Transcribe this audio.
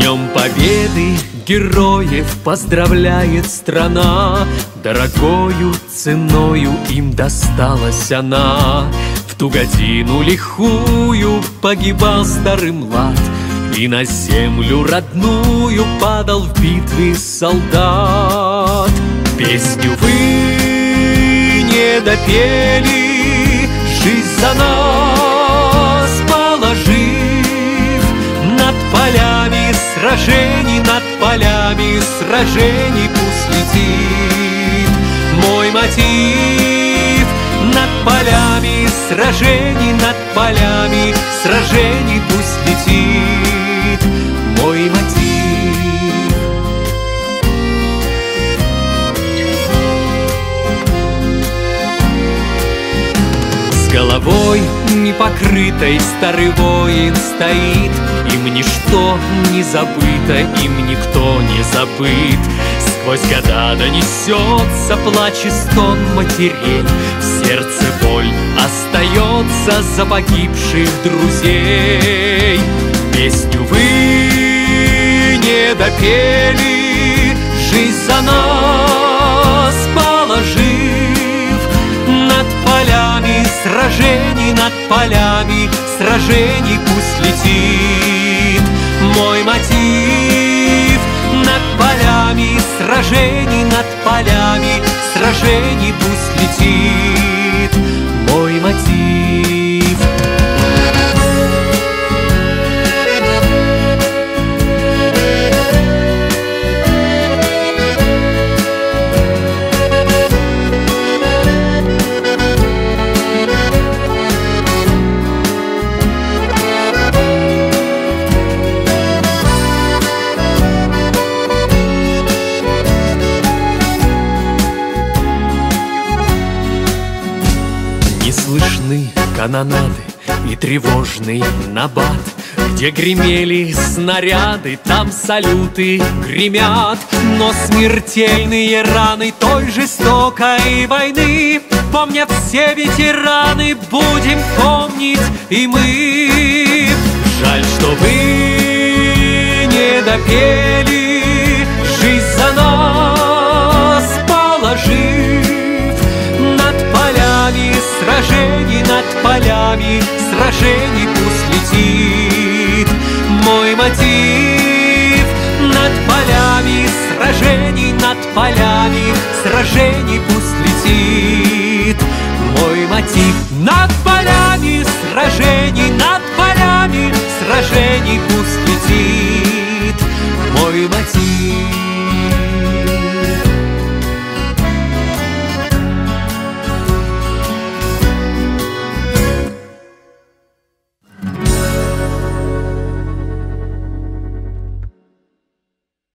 Днем Победы героев поздравляет страна. Дорогою ценою им досталась она. В ту годину лихую погибал старый млад, и на землю родную падал в битве солдат. Песню вы не допели, жизнь за нас положив. Над полями сражений, над полями сражений пусть летит мой мотив. Над полями сражений, над полями сражений пусть летит мой мотив. С головой непокрытой старый воин стоит. Им ничто не забыто, им никто не забыт. Сквозь года донесется плач и стон матерей. В сердце боль остается за погибших друзей. Песню вы не допели, жизнь за нас положив. Над полями сражений, над полями сражений пусть летит мой мотив. Над полями сражений, над полями сражений пусть летит мой мотив. Не слышны канонады и тревожный набат. Где гремели снаряды, там салюты гремят. Но смертельные раны той жестокой войны помнят все ветераны, будем помнить и мы. Жаль, что вы не допели, жизнь за нас положив. Над полями сражений, над полями сражений пусть летит мой мотив. Над полями сражений, над полями сражений пусть летит мой мотив. Над